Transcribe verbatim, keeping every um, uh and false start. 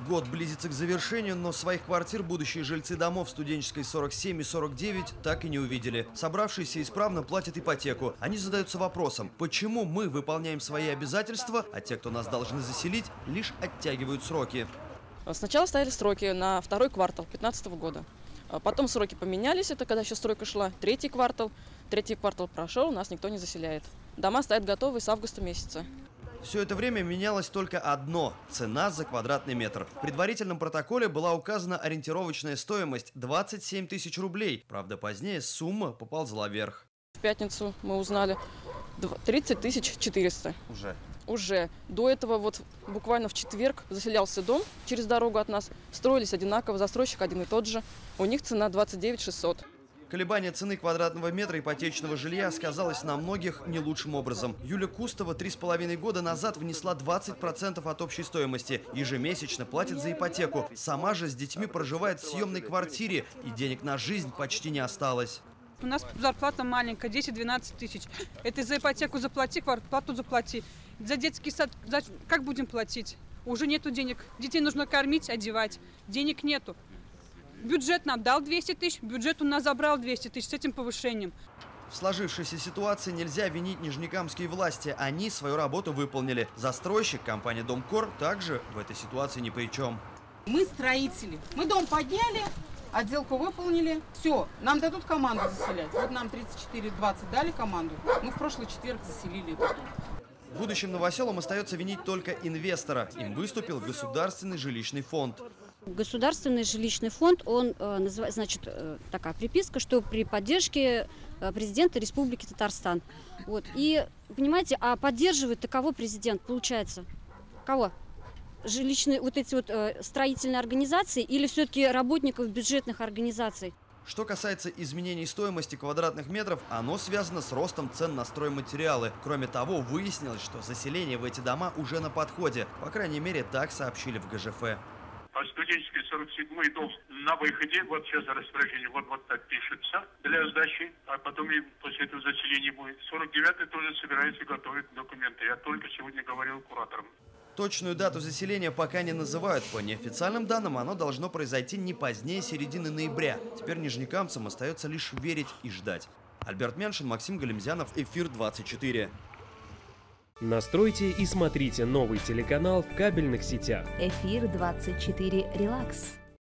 год близится к завершению, но своих квартир будущие жильцы домов студенческой сорок семь и сорок девять так и не увидели. Собравшиеся исправно платят ипотеку. Они задаются вопросом, почему мы выполняем свои обязательства, а те, кто нас должны заселить, лишь оттягивают сроки. Сначала ставили сроки на второй квартал две тысячи пятнадцатого года. Потом сроки поменялись, это когда еще стройка шла. Третий квартал. Третий квартал прошел, нас никто не заселяет. Дома стоят готовые с августа месяца. Все это время менялось только одно – цена за квадратный метр. В предварительном протоколе была указана ориентировочная стоимость – двадцать семь тысяч рублей. Правда, позднее сумма поползла вверх. В пятницу мы узнали тридцать тысяч четыреста. Уже? Уже. До этого вот буквально в четверг заселялся дом через дорогу от нас. Строились одинаково, застройщик один и тот же. У них цена двадцать девять шестьсот. Колебание цены квадратного метра ипотечного жилья сказалось на многих не лучшим образом. Юля Кустова три с половиной года назад внесла двадцать процентов от общей стоимости. Ежемесячно платит за ипотеку. Сама же с детьми проживает в съемной квартире, и денег на жизнь почти не осталось. У нас зарплата маленькая, десять-двенадцать тысяч. Это за ипотеку заплати, квартплату заплати. За детский сад за... как будем платить? Уже нету денег. Детей нужно кормить, одевать. Денег нету. Бюджет нам дал двести тысяч, бюджет у нас забрал двести тысяч с этим повышением. В сложившейся ситуации нельзя винить нижнекамские власти. Они свою работу выполнили. Застройщик, компания «Домкор», также в этой ситуации ни при чем. Мы строители. Мы дом подняли, отделку выполнили. Все, нам дадут команду заселять. Вот нам тридцать четыре двадцать дали команду. Мы в прошлый четверг заселили этот дом. Будущим новоселам остается винить только инвестора. Им выступил Государственный жилищный фонд. Государственный жилищный фонд, он э, называет, значит, э, такая приписка, что при поддержке э, президента Республики Татарстан. Вот. И, понимаете, а поддерживает кого президент, получается? Кого? Жилищные, вот эти вот э, строительные организации или все-таки работников бюджетных организаций? Что касается изменений стоимости квадратных метров, оно связано с ростом цен на стройматериалы. Кроме того, выяснилось, что заселение в эти дома уже на подходе. По крайней мере, так сообщили в ГЖФ. А студенческий сорок седьмой дом на выходе, вот сейчас распоряжение, вот, вот так пишется для сдачи, а потом и после этого заселения будет. сорок девятый тоже собирается готовить документы. Я только сегодня говорил кураторам. Точную дату заселения пока не называют. По неофициальным данным, оно должно произойти не позднее середины ноября. Теперь нижнекамцам остается лишь верить и ждать. Альберт Меншин, Максим Галимзянов, Эфир двадцать четыре. Настройте и смотрите новый телеканал в кабельных сетях. Эфир двадцать четыре Релакс.